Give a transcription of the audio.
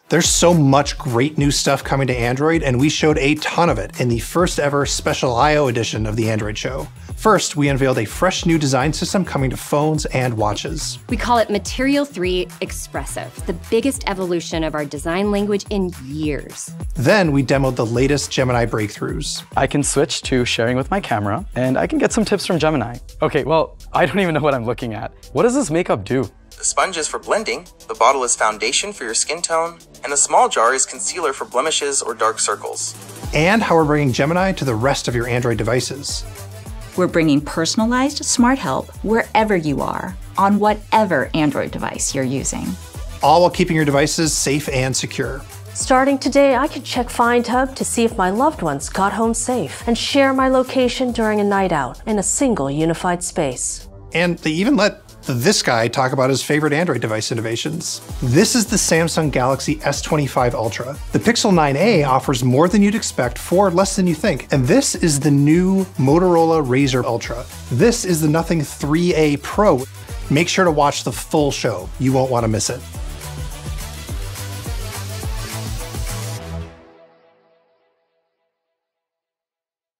There's so much great new stuff coming to Android, and we showed a ton of it in the first ever Special I/O edition of the Android Show. First, we unveiled a fresh new design system coming to phones and watches. We call it Material 3 Expressive, the biggest evolution of our design language in years. Then we demoed the latest Gemini breakthroughs. I can switch to sharing with my camera, and I can get some tips from Gemini. Okay, well, I don't even know what I'm looking at. What does this makeup do? The sponge is for blending, the bottle is foundation for your skin tone, and the small jar is concealer for blemishes or dark circles. And how we're bringing Gemini to the rest of your Android devices. We're bringing personalized smart help wherever you are, on whatever Android device you're using. All while keeping your devices safe and secure. Starting today, I can check Find Hub to see if my loved ones got home safe and share my location during a night out in a single unified space. And they even let this guy talk about his favorite Android device innovations. This is the Samsung Galaxy S25 Ultra. The Pixel 9a offers more than you'd expect for less than you think. And this is the new Motorola Razr Ultra. This is the Nothing 3A Pro. Make sure to watch the full show. You won't want to miss it.